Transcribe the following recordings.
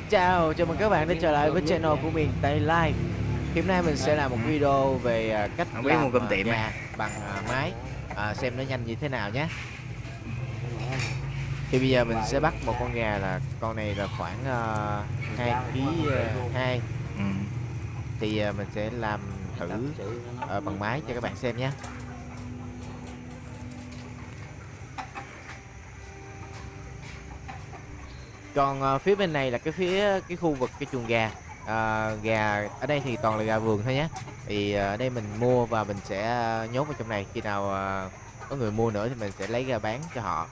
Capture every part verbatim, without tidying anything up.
Chào, chào mừng các bạn đã trở lại với channel của miền Tây Live. Thì hôm nay mình sẽ làm một video về à, cách không biết làm mua cơm à, tiệm gà bằng à, máy, à, xem nó nhanh như thế nào nhé. Thì bây giờ mình sẽ bắt một con gà, là con này là khoảng uh, hai ki lô gam hai. Ừ. Thì à, mình sẽ làm thử à, bằng máy cho các bạn xem nhé. Còn uh, phía bên này là cái phía cái khu vực cái chuồng gà. uh, Gà ở đây thì toàn là gà vườn thôi nhé. Thì uh, ở đây mình mua và mình sẽ uh, nhốt vào trong này. Khi nào uh, có người mua nữa thì mình sẽ lấy ra bán cho họ.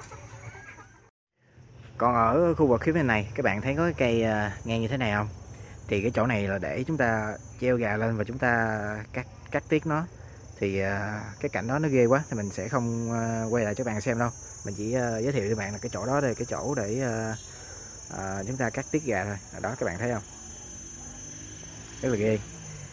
Còn ở khu vực phía bên này các bạn thấy có cái cây uh, ngang như thế này không? Thì cái chỗ này là để chúng ta treo gà lên và chúng ta cắt cắt tiết nó. Thì uh, cái cảnh đó nó ghê quá thì mình sẽ không uh, quay lại cho bạn xem đâu. Mình chỉ uh, giới thiệu cho bạn là cái chỗ đó đây, cái chỗ để uh, uh, chúng ta cắt tiết gà thôi. Ở đó các bạn thấy không? Rất là ghê.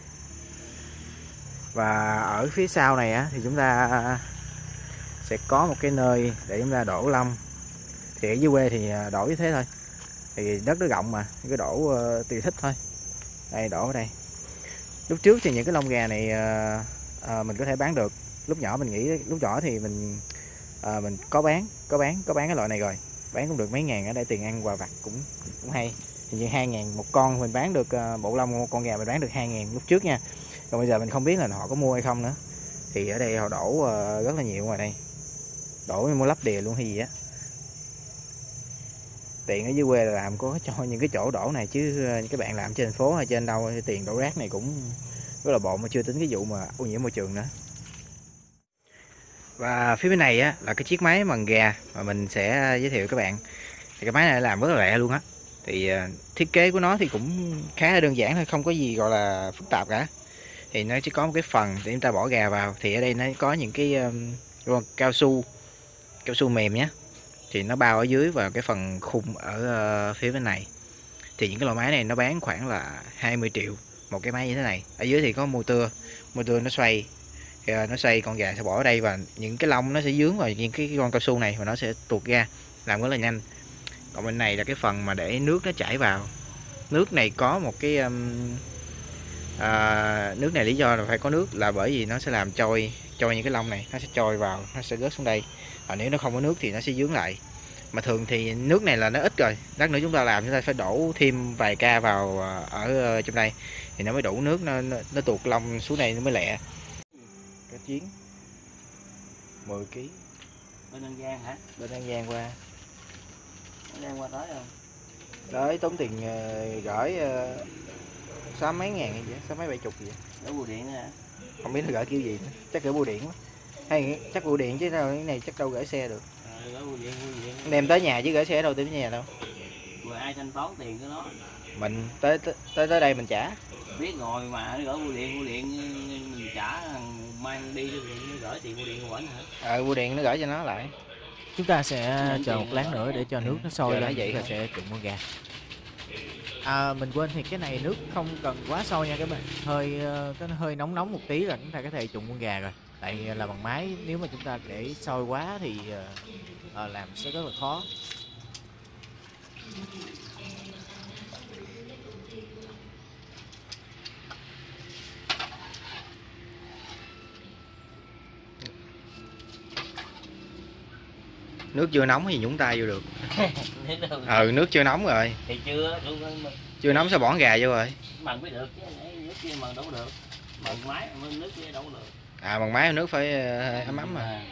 Và ở phía sau này á, thì chúng ta sẽ có một cái nơi để chúng ta đổ lông. Thì ở dưới quê thì đổ như thế thôi, thì đất nó rộng mà cái đổ uh, tùy thích thôi. Đây, đổ ở đây. Lúc trước thì những cái lông gà này uh, uh, mình có thể bán được. Lúc nhỏ mình nghĩ lúc nhỏ thì mình uh, mình có bán có bán có bán cái loại này rồi, bán cũng được mấy ngàn. Ở đây tiền ăn quà vặt cũng cũng hay. Thì như hai ngàn một con mình bán được, uh, bộ lông một con gà mình bán được hai ngàn lúc trước nha. Còn bây giờ mình không biết là họ có mua hay không nữa. Thì ở đây họ đổ uh, rất là nhiều ngoài đây, đổ như mua lắp đìa luôn hay gì á. Tiện ở dưới quê là làm có cho những cái chỗ đổ này, chứ các bạn làm trên thành phố hay trên đâu thì tiền đổ rác này cũng rất là bộn, mà chưa tính cái vụ mà ô nhiễm môi trường nữa. Và phía bên này á là cái chiếc máy bằng gà mà mình sẽ giới thiệu các bạn. Thì cái máy này làm rất là lẹ luôn á. Thì thiết kế của nó thì cũng khá là đơn giản thôi, không có gì gọi là phức tạp cả. Thì nó chỉ có một cái phần để chúng ta bỏ gà vào. Thì ở đây nó có những cái um, cao su cao su mềm nhé. Thì nó bao ở dưới và cái phần khung ở uh, phía bên này. Thì những cái loại máy này nó bán khoảng là hai mươi triệu một cái máy như thế này. Ở dưới thì có motor motor nó xoay, thì, uh, nó xoay con gà sẽ bỏ ở đây, và những cái lông nó sẽ dướng vào những cái con cao su này và nó sẽ tuột ra, làm rất là nhanh. Còn bên này là cái phần mà để nước nó chảy vào. Nước này có một cái um, uh, nước này lý do là phải có nước là bởi vì nó sẽ làm trôi trôi những cái lông này, nó sẽ trôi vào, nó sẽ rớt xuống đây. Và nếu nó không có nước thì nó sẽ dướng lại. Mà thường thì nước này là nó ít rồi, lát nữa chúng ta làm chúng ta phải đổ thêm vài ca vào ở trong đây thì nó mới đủ nước, nó nó, nó tuột lông xuống đây nó mới lẹ. Cá chiến mười ký. Bên An Giang hả? Bên An Giang qua. An Giang qua tới không? Tới tốn tiền uh, gửi uh, sáu mấy ngàn hay gì, sáu mấy bảy chục gì. Gửi bưu điện hả? Không biết nó gửi kiểu gì nữa. Chắc gửi bưu điện quá. Hay chắc bưu điện chứ đâu, cái này chắc đâu gửi xe được. À, gửi bưu điện, bưu điện. Đem tới nhà chứ gửi xe đâu tới nhà đâu. Rồi ai thanh toán tiền của nó? Mình tới tới tới đây mình trả. Biết rồi mà nó gửi bưu điện, bưu điện mình trả, mang đi nó gửi tiền bưu điện quẩn hả? Ờ, bưu điện nó gửi cho nó lại. Chúng ta sẽ chờ một lát nữa để cho nước nó sôi lên, vậy chúng ta sẽ trụng con gà. À, mình quên thì cái này nước không cần quá sôi nha các bạn, hơi cái hơi nóng nóng một tí là chúng ta có thể trụng con gà rồi. Tại là bằng máy, nếu mà chúng ta để sôi quá thì uh, làm sẽ rất là khó. Nước chưa nóng thì nhúng tay vô được. Ừ, nước chưa nóng rồi. Thì chưa, chưa nóng sao bỏ gà vô rồi. Bằng mới được chứ, nước kia bằng đâu được. Bằng máy nước kia đâu được. À, bằng máy nước phải uh, ấm ấm mà.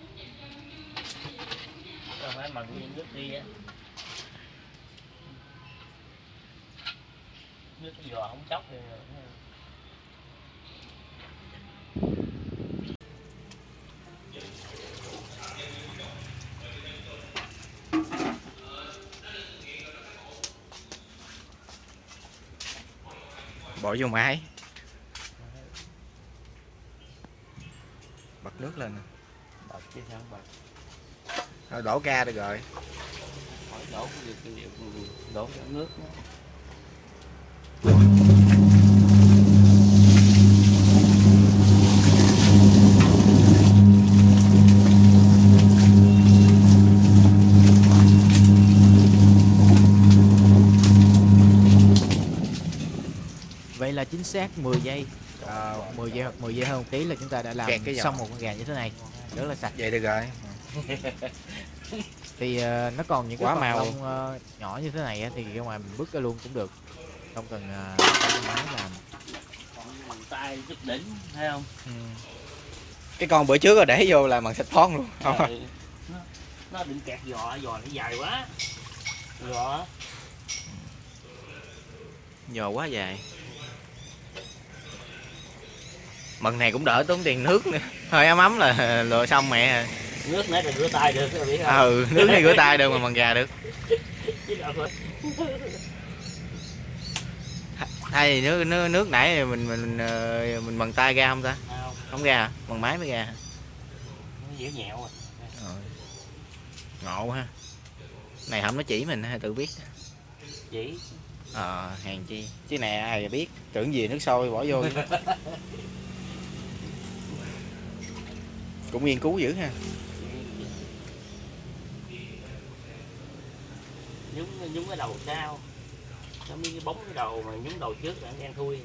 Không phải bằng nước kia á. Nước giò không chóc thì bỏ vô máy, bật nước lên, bật chứ sao không bật. rồi đổ ca được rồi. Đổ đổ nước đó. xác mười giây, à, mười giây hoặc mười giây hơn một tí là chúng ta đã làm cái xong một con gà như thế này, rất là sạch. Vậy được rồi. Thì uh, nó còn những cái Quá phần màu. lông uh, nhỏ như thế này á, thì ra ngoài mình bứt ra luôn cũng được, không cần uh, cái máy làm. Còn tay chút đỉnh thấy không? Ừ. Cái con bữa trước rồi để vô là bằng xịt phón luôn. Không. Rồi, nó, nó định kẹt giò, giò nó dài quá. Giò Giò quá dài. Mần này cũng đỡ tốn tiền nước nữa. Hơi ấm ấm là lừa xong mẹ rồi. nước nãy là rửa tay được biết không? Ừ, nước này rửa tay được mà mần gà được. Thay vì nước nước nước nãy mình mình mình bằng tay ra không ta? Không, không ra hả? Bằng máy mới ra hả? nó dẻo nhẹo rồi. Rồi. Ngộ ha. Này không nó chỉ mình hay tự biết? Chỉ. Ờ, à, hàng chi. Chứ nè ai biết, tưởng gì nước sôi bỏ vô. Cũng nghiên cứu dữ ha. Nhúng nhúng cái đầu sau. Nó mới bóng cái đầu mà nhúng đầu trước là đen thui.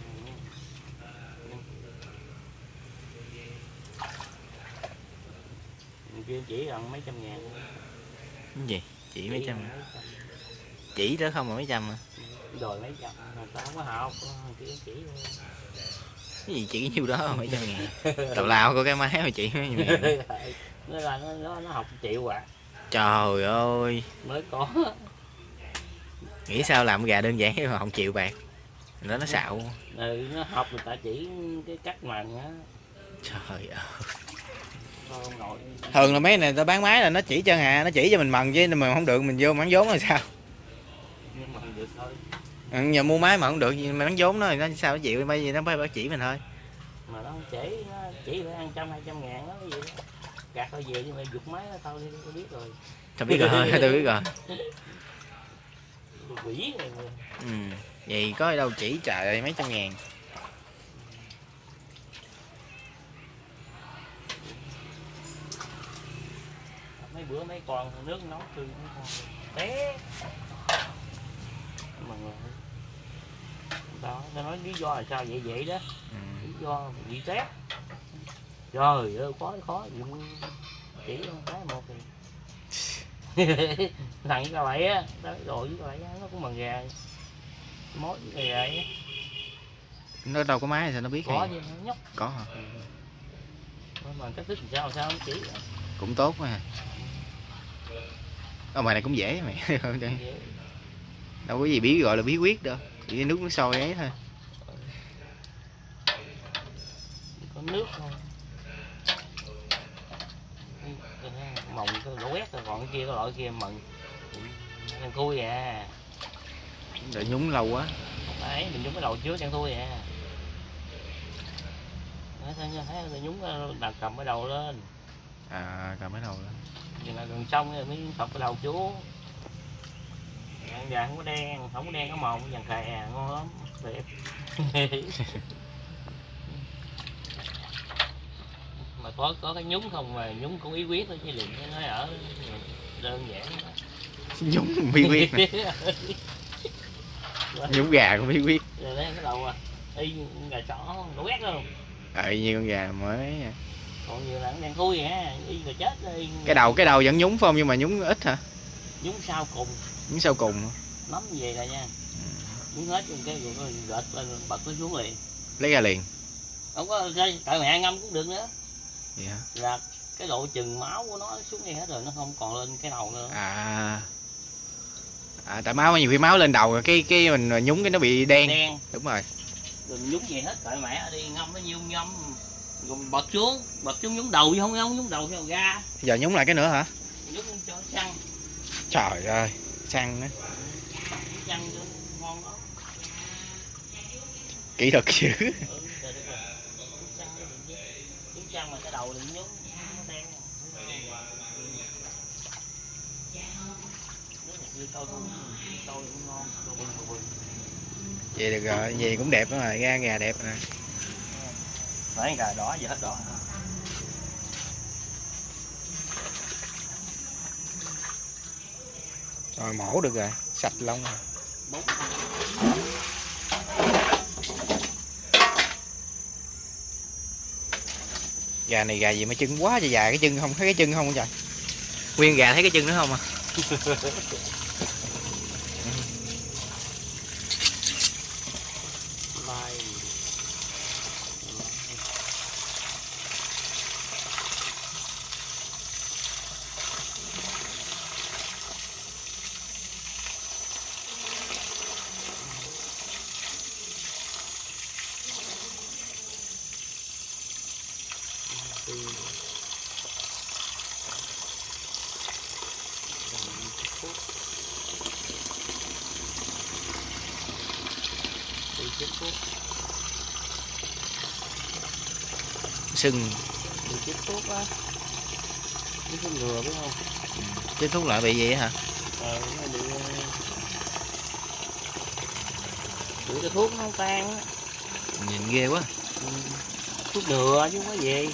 Kia chỉ gần mấy trăm ngàn. Cái gì? Chỉ mấy trăm. Chỉ đó không mà mấy trăm à? Đòi mấy trăm, người ta không có học, chỉ chỉ cái gì chỉ nhiêu đó mấy trăm ngàn. Tào lao của cái máy mà chỉ mấy ngàn. Nó là nó, nó, nó học triệu à. Trời ơi. Mới có. Nghĩ sao làm gà đơn giản mà không chịu bạc. Nó nó xạo. Ừ, nó học người ta chỉ cái cách mà á. Trời ơi. Nội... Thường là mấy này ta bán máy là nó chỉ cho hà, nó chỉ cho mình mần chứ mình không được mình vô bán vốn rồi sao? Nhưng mà được thôi. Ừ, giờ mua máy mà không được mà bán vốn nó thì nó sao nó chịu, bởi vì nó phải phải chỉ mình thôi. Mà nó chỉ nó chỉ phải ăn trăm hai trăm ngàn đó cái gì đó. Gạt thôi về nhưng mà giục máy nó thôi thì tôi biết rồi. Tôi biết rồi thôi, tôi biết rồi. Quỷ rồi. Ừ, vậy có đâu chỉ trời ơi mấy trăm ngàn. Mấy bữa mấy con nước nấu tươi mấy con té. Mà người đó nó nói lý do là sao vậy vậy đó. Ừ. Lý do bị té. Trời ơi khó khó gì chỉ cái một thì thằng với các bạn á, đó rồi với các bạn á, nó cũng bằng gà mối gà vậy. Nó đâu có máy thì sao nó biết? Có chứ, nó nhóc. Có hả? Ừ. Mà cách thức sao sao nó chỉ. Cũng tốt quá. Ở ngoài này cũng dễ mày. Đâu có gì bí gọi là bí quyết đâu. Chỉ nước nó sôi ấy thôi. Có nước thôi. Mồng cái lỗ quét rồi còn cái kia cái loại kia mận đang thui à. Đợi nhúng lâu quá. Đấy mình nhúng cái đầu trước đang thui à. Đấy thấy thấy nhúng đặt cầm cái đầu lên. À cầm cái đầu lên. Vậy là gần xong rồi mới phập cái đầu chú. Ăn vàng không có đen, không có đen có màu vàng khè ngon lắm, đẹp. Mà có có cái nhúng không mà nhúng cũng ý quyết thôi chứ đừng nói ở đơn giản. Nhúng bí quyết nè. Nhúng gà cũng bí quyết. Rồi đây cái đầu à, y gà chó nó quét luôn. Ờ như con gà mới. Còn nhiều là nó đang thui à, y gà chết đi. Cái đầu cái đầu vẫn nhúng phải không nhưng mà nhúng ít hả? Nhúng sau cùng. Nhúng sau cùng. Nắm như vậy rồi nha. Nhúng hết cái rồi gợt lên bật nó xuống liền. Lấy ra liền. Không có tại mẹ ngâm cũng được nữa. Vậy hả? Là cái độ chừng máu của nó xuống ngay hết rồi, nó không còn lên cái đầu nữa. À. À tại máu nhiều khi máu lên đầu rồi cái cái mình nhúng cái nó bị đen. Đen. Đúng rồi. Rồi nhúng về hết tại mẹ đi ngâm nó nhiêu ngâm. Rồi mình bật xuống, bật xuống nhúng đầu chứ không không nhúng đầu theo ra. Giờ nhúng lại cái nữa hả? Nhúng cho xăng. Trời ơi, xăng nữa. Xăng cho ngon đó. Kỹ thuật dữ. Ừ, nhúng xăng mà cái đầu đừng nhúng nó đen. Vậy được rồi, gì cũng đẹp đó rồi, ra gà đẹp nè. Phải gà đỏ giờ hết đỏ. Rồi mổ được rồi, sạch lông rồi. Gà này gà gì mà chân quá dài dài, cái chân không thấy cái chân không trời. Nguyên gà thấy cái chân nữa không à? Sưng chích thuốc á, chích ngừa biết không? Chích thuốc lại bị gì hả? Ờ, nó bị bị cái thuốc nó không tan á. Nhìn ghê quá. Ừ. Thuốc ngừa chứ không có gì.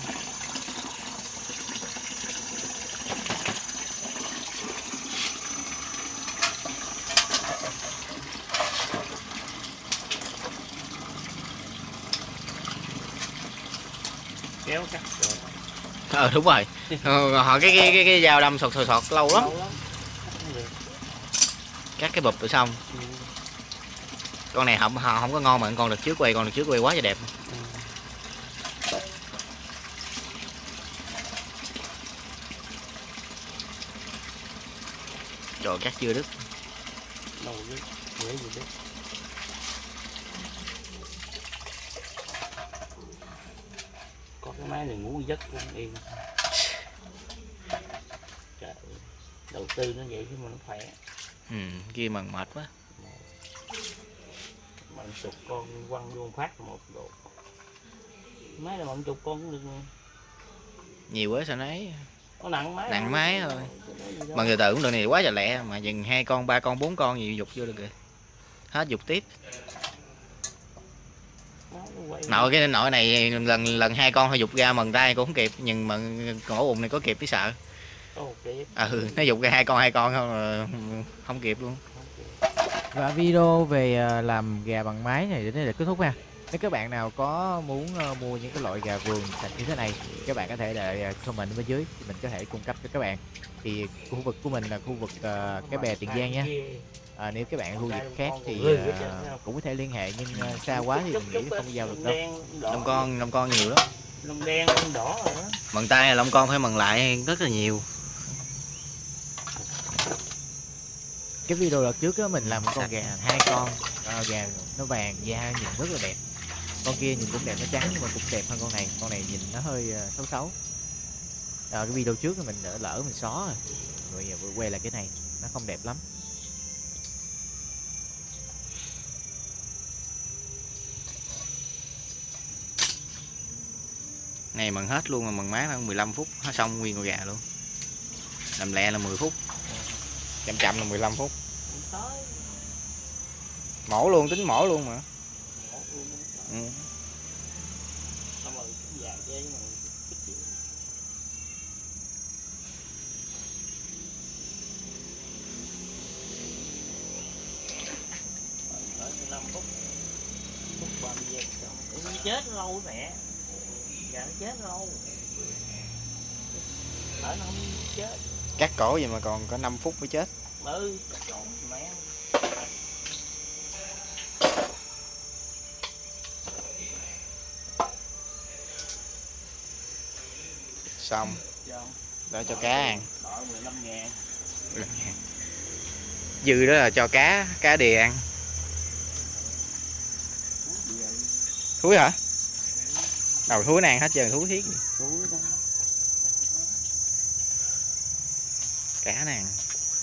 Kéo cắt rồi. Ờ đúng rồi. Ờ, họ cái cái cái, cái dao đâm sọt sọt sọt lâu lắm. Lâu lắm. Cắt cái bụp rồi xong. Ừ. Con này không không có ngon mà con đợt trước quay con đợt trước quay quá là đẹp. Ừ. Trời cắt chưa đứt. Đâu đứt, dễ gì đứt. Có cái máy này ngủ giấc cũng yên. Trời, đầu tư nó vậy chứ mà nó khỏe. Ừ, kia mà mệt quá. Bạn chục con quăng vô phát một độ. Máy là bạn chục con cũng được. Nhiều quá sao nấy. Có nặng máy. Nặng máy thôi. Mà người ta cũng lần này quá là lẹ mà dừng hai con, ba con, bốn con gì dục vô được rồi. Hết dục tiếp. Nội cái nội này lần lần hai con hơi dục ra mần tay cũng không kịp, nhưng mà cổ bụng này có kịp tí sợ. Ừ, nó dục ra hai con hai con không là không kịp luôn. Và video về làm gà bằng máy này đến đây là kết thúc ha. Nếu các bạn nào có muốn uh, mua những cái loại gà vườn sạch như thế này, các bạn có thể để comment bên dưới thì mình có thể cung cấp cho các bạn. Thì khu vực của mình là khu vực uh, cái bè Tiền Giang nha. À, nếu các bạn khu vực khác thì uh, cũng có thể liên hệ, nhưng uh, xa quá thì mình nghĩ không giao được đâu. Lông con, lông con nhiều lắm. Lông đen, lông đỏ rồi đó. Mần tay là lông con phải mần lại rất là nhiều. Cái video đợt trước á mình làm một con gà hai con, uh, gà nó vàng da nhìn rất là đẹp. Con kia nhìn cũng đẹp, nó trắng nhưng mà cũng đẹp hơn con này. Con này nhìn nó hơi uh, xấu xấu. À, cái video trước mình đỡ lỡ mình xóa rồi. Rồi giờ vừa quay lại cái này, nó không đẹp lắm. Này mần hết luôn mà mần máy khoảng mười lăm phút hết xong nguyên con gà luôn. Làm lẹ là mười phút. Chậm chậm là mười lăm phút. Mổ luôn, tính mổ luôn mà. Ừ. Chết lâu mẹ. Gà nó chết lâu. Ở nó không chết. Cắt cổ vậy mà còn có năm phút mới chết. Ừ, cắt cổ mẹ. Xong. Đó cho cá ăn. mười lăm ngàn. Dư đó là cho cá, cá đìa ăn. Thúi hả? Đầu thúi nó ăn hết trơn, thúi thiết gì. Thúi đó. Cá nó ăn.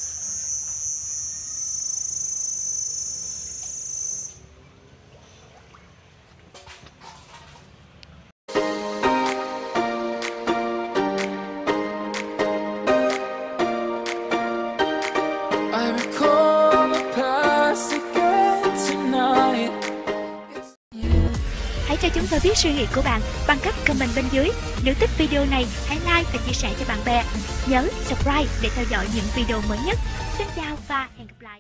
Hãy cho chúng tôi biết suy nghĩ của bạn bằng cách comment bên dưới. Nếu thích video này, hãy like và chia sẻ cho bạn bè. Nhớ subscribe để theo dõi những video mới nhất. Xin chào và hẹn gặp lại.